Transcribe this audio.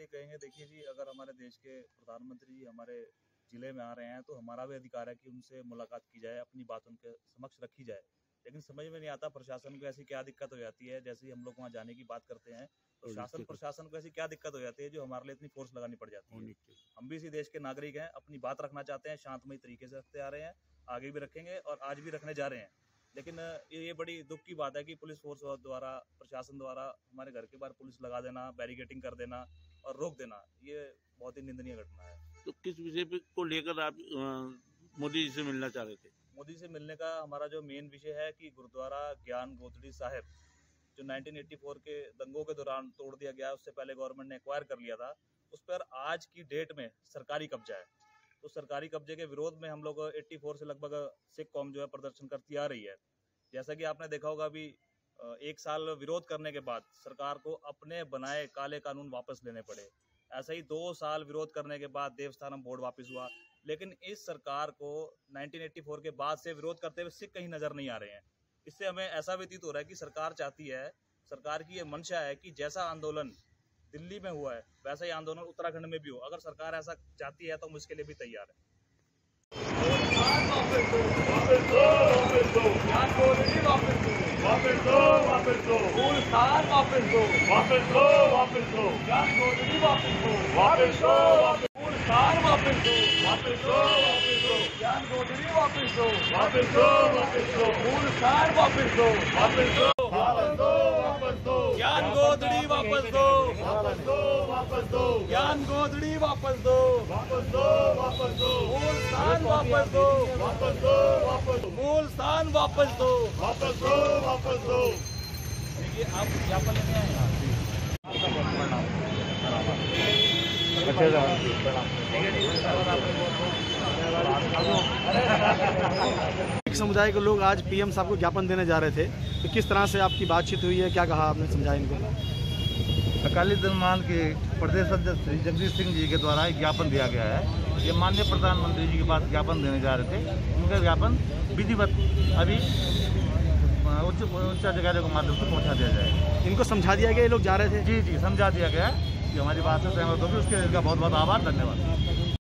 ये कहेंगे, देखिए जी, अगर हमारे देश के प्रधानमंत्री जी हमारे जिले में आ रहे हैं तो हमारा भी अधिकार है कि उनसे मुलाकात की जाए, अपनी बात उनके समक्ष रखी जाए। लेकिन समझ में नहीं आता प्रशासन को ऐसी क्या दिक्कत हो जाती है, जैसे ही हम लोग वहाँ जाने की बात करते हैं तो शासन प्रशासन को ऐसी क्या दिक्कत हो जाती है जो हमारे लिए इतनी फोर्स लगानी पड़ जाती है। हम भी इसी देश के नागरिक हैं, अपनी बात रखना चाहते हैं, शांतमय तरीके से रखते आ रहे हैं, आगे भी रखेंगे और आज भी रखने जा रहे हैं। लेकिन ये बड़ी दुख की बात है कि पुलिस फोर्स द्वारा, प्रशासन द्वारा हमारे घर के बाहर पुलिस लगा देना, बैरिकेटिंग कर देना और रोक देना, ये बहुत ही निंदनीय घटना है। तो किस विषय को लेकर आप मोदी जी से मिलना चाह रहे थे? मोदी से मिलने का हमारा जो मेन विषय है कि गुरुद्वारा ज्ञान गोदड़ी साहिब जो 1984 के दंगों के दौरान तोड़ दिया गया, उससे पहले गवर्नमेंट ने एक्वायर कर लिया था, उस पर आज की डेट में सरकारी कब्जा है। तो सरकारी कब्जे के विरोध में हम लोग 84 से लगभग सिख कौम जो है प्रदर्शन करती आ रही है। जैसा कि आपने देखा होगा, अभी 1 साल विरोध करने के बाद सरकार को अपने बनाए काले कानून वापस लेने पड़े। ऐसा ही 2 साल विरोध करने के बाद देवस्थानम बोर्ड वापस हुआ। लेकिन इस सरकार को 1984 के बाद से विरोध करते हुए सिख कहीं नजर नहीं आ रहे हैं। इससे हमें ऐसा व्यतीत हो रहा है कि सरकार चाहती है, सरकार की ये मंशा है कि जैसा आंदोलन दिल्ली में हुआ है वैसा ही आंदोलन उत्तराखंड में भी हो। अगर सरकार ऐसा चाहती है तो हम इसके लिए भी तैयार है। ज्ञान गोदड़ी वापस दो, वापस दो, वापस दो, ज्ञान गोदड़ी वापस दो, वापस दो, वापस दो, मूल स्थान वापस दो, वापस दो, वापस दो, मूल स्थान वापस दो, वापस दो, वापस दो। देखिए, आप ज्ञापन लेने आए हैं। समुदाय के लोग आज पीएम साहब को ज्ञापन देने जा रहे थे, तो किस तरह से आपकी बातचीत हुई है, क्या कहा आपने, समझाया इनको? अकाली दल मान के प्रदेश अध्यक्ष श्री जगदीश सिंह जी के द्वारा एक ज्ञापन दिया गया है। ये माननीय प्रधानमंत्री जी के पास ज्ञापन देने जा रहे थे। उनका ज्ञापन विधिवत अभी उच्च अधिकारियों के माध्यम से पहुँचा दिया जाएगा। इनको समझा दिया गया, ये लोग जा रहे थे? जी, समझा दिया गया कि हमारी बात से सहमत होगी। उसके लिए बहुत बहुत आभार, धन्यवाद।